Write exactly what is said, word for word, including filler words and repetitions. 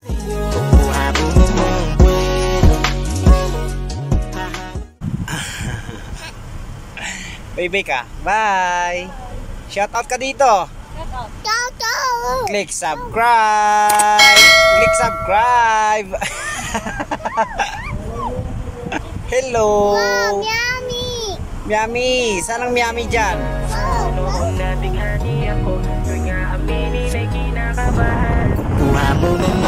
Baby ka. Bye. Shout out ka dito. Ciao, ciao. Click subscribe. Click subscribe. Hello. Wow, yummy. Miami. Saan ang Miami dyan? Oh, oh.